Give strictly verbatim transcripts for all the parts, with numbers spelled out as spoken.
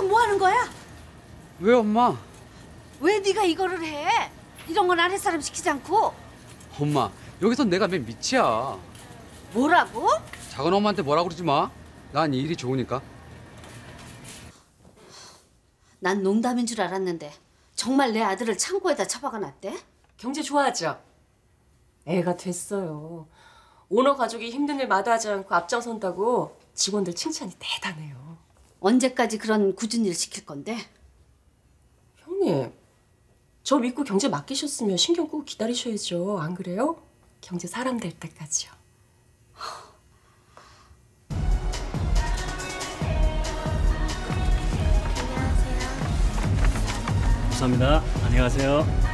여기서 뭐 하는 거야? 왜 엄마? 왜 네가 이거를 해? 이런 건 아랫 사람 시키지 않고. 엄마, 여기선 내가 맨 밑이야. 뭐라고? 작은 엄마한테 뭐라고 그러지 마. 난 이 일이 좋으니까. 난 농담인 줄 알았는데 정말 내 아들을 창고에다 처박아 놨대? 경제 좋아하죠? 애가 됐어요. 오너 가족이 힘든 일 마다하지 않고 앞장선다고 직원들 칭찬이 대단해요. 언제까지 그런 굳은 일 시킬 건데? 형님, 저 믿고 경제 맡기셨으면 신경 끄고 기다리셔야죠. 안 그래요? 경제 사람 될 때까지요. 감사합니다. 안녕하세요.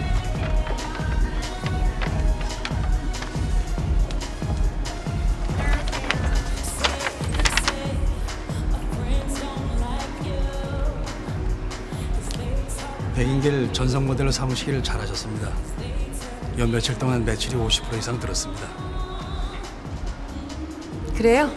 백인길 전성 모델로 삼으시기를 잘하셨습니다. 연 며칠 동안 매출이 오십 퍼센트 이상 늘었습니다. 그래요?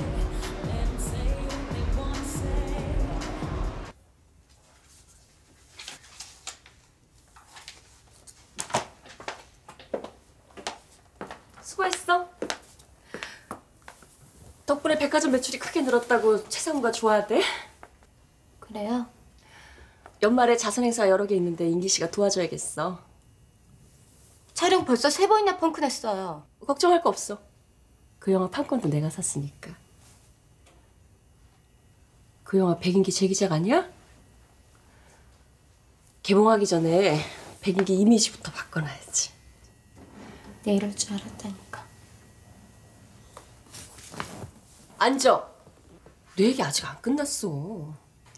수고했어. 덕분에 백화점 매출이 크게 늘었다고 최상무가 좋아하대. 그래요? 연말에 자선 행사 여러 개 있는데 인기 씨가 도와줘야겠어. 촬영 벌써 세 번이나 펑크 냈어요. 걱정할 거 없어. 그 영화 판권도 내가 샀으니까. 그 영화 백인기 재기작 아니야? 개봉하기 전에 백인기 이미지부터 바꿔놔야지. 내 이럴 줄 알았다니까. 앉아. 내 얘기 아직 안 끝났어.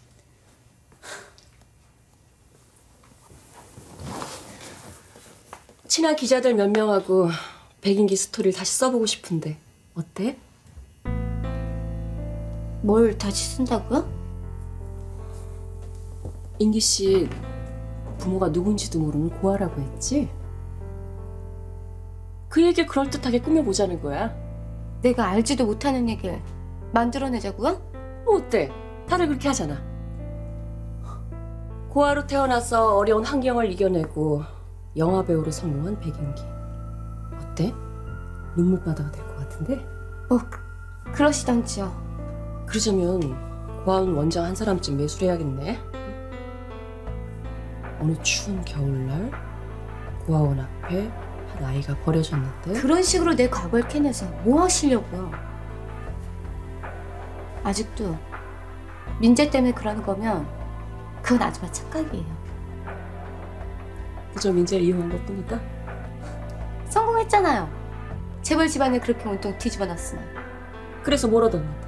친한 기자들 몇 명하고 백인기 스토리를 다시 써보고 싶은데 어때? 뭘 다시 쓴다고요? 인기 씨 부모가 누군지도 모르는 고아라고 했지? 그 얘기를 그럴듯하게 꾸며보자는 거야. 내가 알지도 못하는 얘기를 만들어내자고요? 뭐 어때? 다들 그렇게 하잖아. 고아로 태어나서 어려운 환경을 이겨내고 영화배우로 성공한 백인기. 어때? 눈물바다가 될 것 같은데? 뭐 그, 그러시던지요. 그러자면 고아원 원장 한 사람쯤 매수해야겠네. 어느 추운 겨울날 고아원 앞에 한 아이가 버려졌는데. 그런 식으로 내 과거를 캐내서 뭐 하시려고요? 아직도 민재 때문에 그러는 거면 그건 아줌마 착각이에요. 그저 민재를 이용한 것뿐이다? 성공했잖아요. 재벌 집안을 그렇게 온통 뒤집어 놨으니. 그래서 뭘 얻었는데?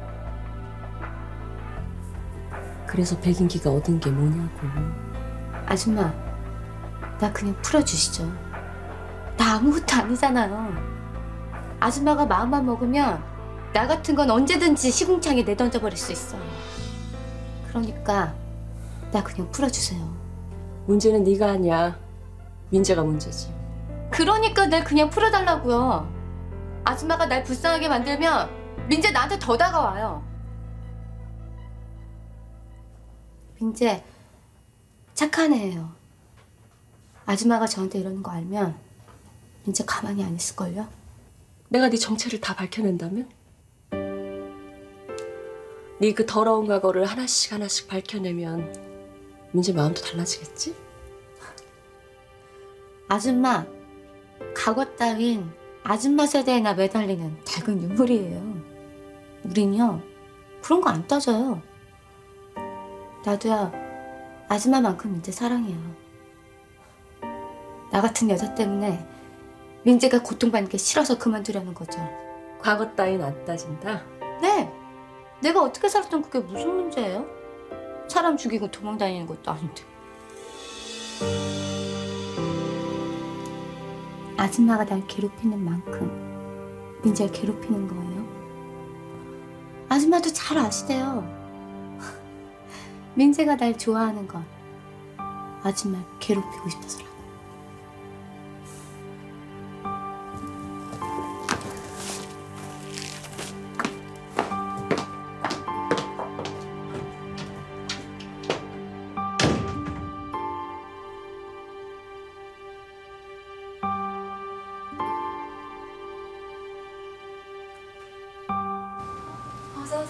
그래서 백인기가 얻은 게 뭐냐고. 아줌마, 나 그냥 풀어주시죠. 나 아무것도 아니잖아요. 아줌마가 마음만 먹으면 나 같은 건 언제든지 시궁창에 내던져버릴 수 있어요. 그러니까 나 그냥 풀어주세요. 문제는 네가 아니야. 민재가 문제지. 그러니까 날 그냥 풀어달라고요. 아줌마가 날 불쌍하게 만들면 민재 나한테 더 다가와요. 민재 착한 애예요. 아줌마가 저한테 이러는 거 알면 민재 가만히 안 있을걸요? 내가 네 정체를 다 밝혀낸다면? 네 그 더러운 과거를 하나씩 하나씩 밝혀내면 민재 마음도 달라지겠지? 아줌마, 과거 따윈 아줌마 세대에나 매달리는 작은 유물이에요. 우린요, 그런 거 안 따져요. 나도야 아줌마만큼 민재 사랑해요. 나 같은 여자 때문에 민재가 고통받는 게 싫어서 그만두려는 거죠. 과거 따윈 안 따진다? 네! 내가 어떻게 살았던 그게 무슨 문제예요? 사람 죽이고 도망다니는 것도 아닌데. 아줌마가 날 괴롭히는 만큼 민재를 괴롭히는 거예요. 아줌마도 잘 아시대요. 민재가 날 좋아하는 건 아줌마를 괴롭히고 싶어서라고.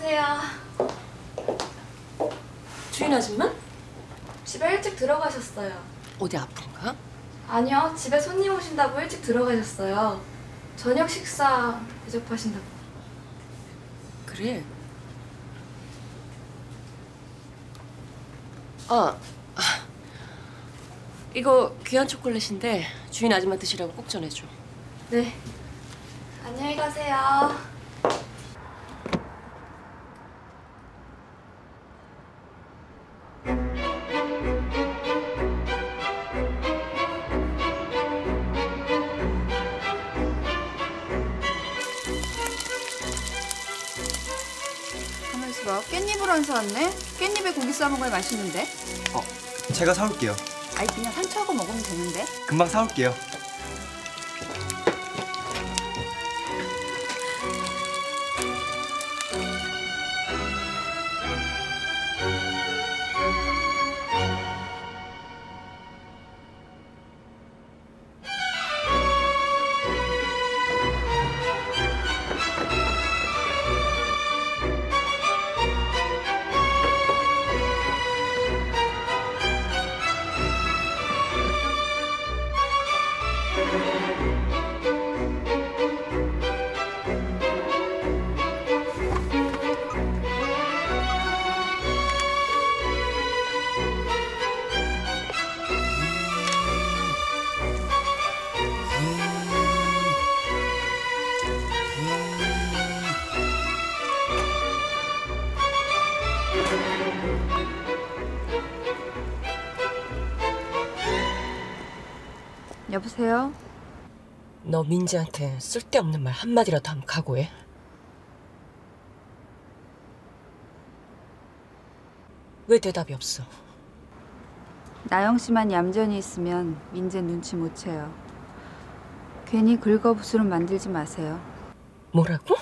여보세요. 주인 아줌마? 집에 일찍 들어가셨어요. 어디 아픈가? 아니요, 집에 손님 오신다고 일찍 들어가셨어요. 저녁 식사 대접하신다고. 그래. 아, 아, 이거 귀한 초콜릿인데 주인 아줌마 드시라고 꼭 전해줘. 네. 안녕히 가세요. 가만 있어봐. 깻잎을 안 사왔네? 깻잎에 고기 싸먹어야 맛있는데? 어, 제가 사올게요. 아이 그냥 상추하고 먹으면 되는데? 금방 사올게요. 여보세요? 너 민지한테 쓸데없는 말 한마디라도 하면 각오해. 왜 대답이 없어? 나영 씨만 얌전히 있으면 민재 눈치 못 채요. 괜히 긁어부스럼 만들지 마세요. 뭐라고?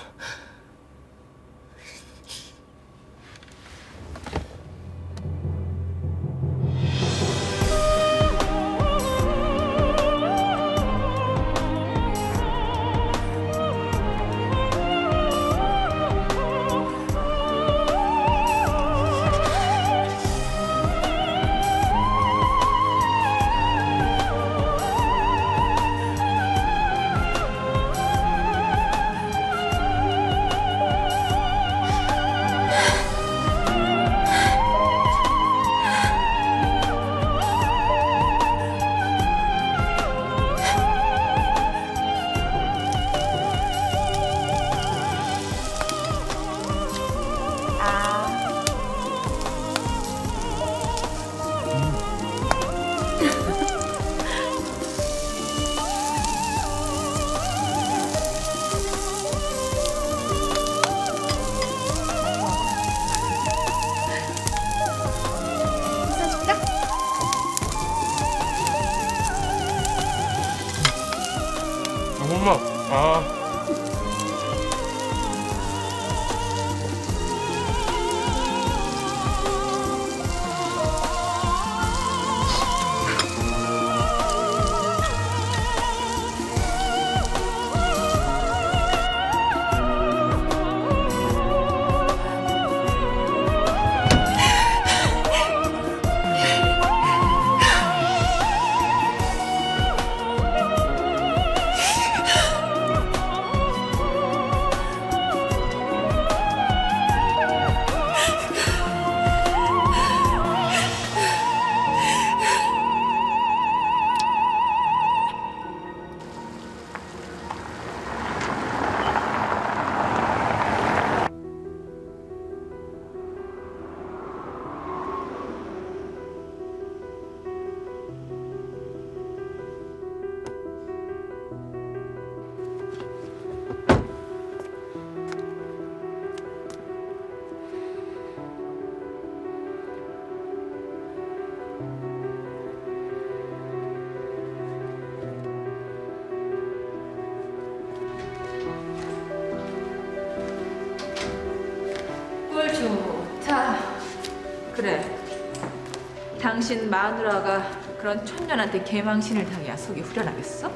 엄마, 아. 꿀 좋다. 그래. 당신 마누라가 그런 촌년한테 개망신을 당해야 속이 후련하겠어?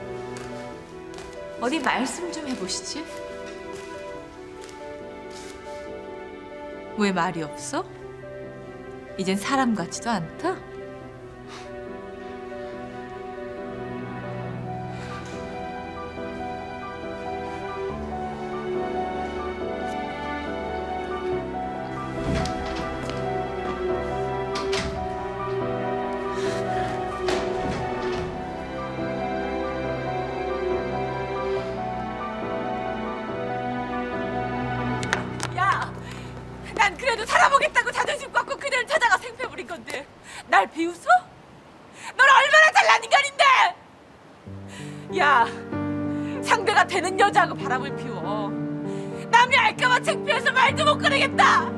어디 말씀 좀 해보시지. 왜 말이 없어? 이젠 사람 같지도 않다? 야! 난 그래도 살아보겠다고 자존심 꺾고 그대를 찾아가 생패 부린 건데 날 비웃어? 넌 얼마나 잘난 인간인데! 야! 상대가 되는 여자하고 바람을 피워. 남이 알까봐 창피해서 말도 못 꺼내겠다!